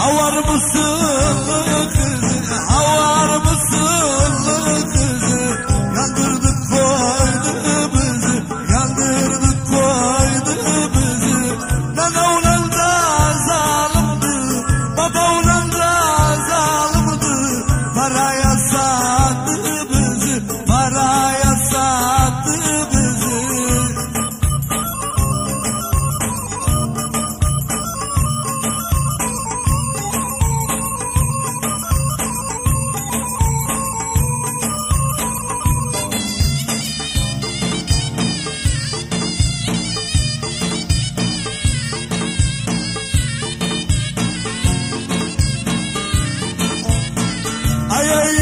Havar mısın kızı, havar mısın kızı? Yandırdık koydu bizi, yandırdık koydu bizi. Nana ulan da zalimdi, baba ulan da zalimdi. Paraya sattı bizi, paraya sattı bizi. Ay ay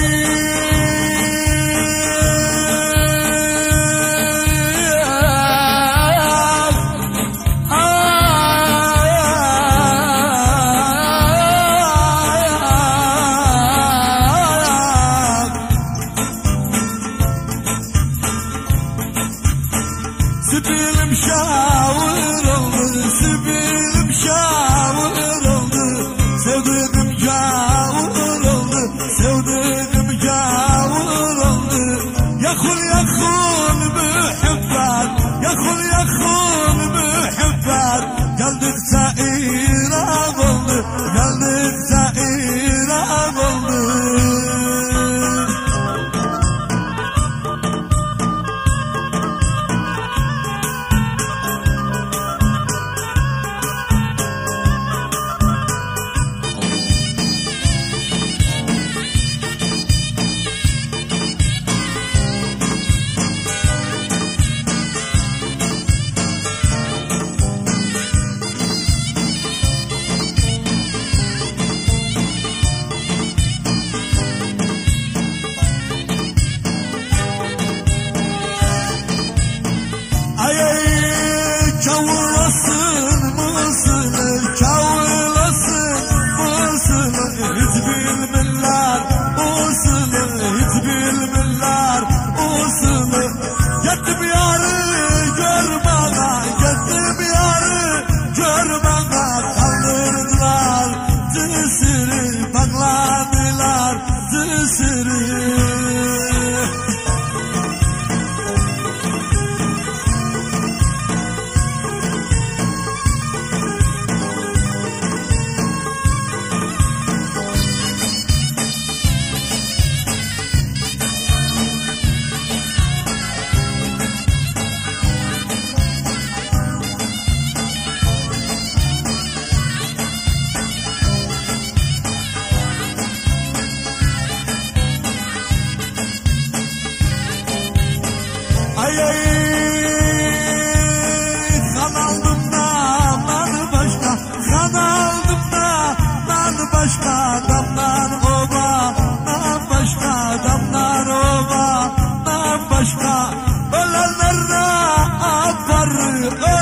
Sibilim şavur oldu, sibilim şavur oldu. Sevdiğim şavur oldu, sevdiğim şavur oldu. Yakul yakul mühibbat, yakul yakul mühibbat. Geldikçe İran oldu, geldikçe İran oldu. Ay ay çavurlasın mısın, çavurlasın mısın? Hiç bilmirler olsun, hiç bilmirler olsun. Gittim yarı görmana, gittim yarı görmana. Kaldırdılar cısırı, bağladılar cısırı. Ay ay kan aldım da ben başka, kan aldım da ben başka. Damlar oba, ben başka, damlar oba, ben başka. Ölenler rahat var,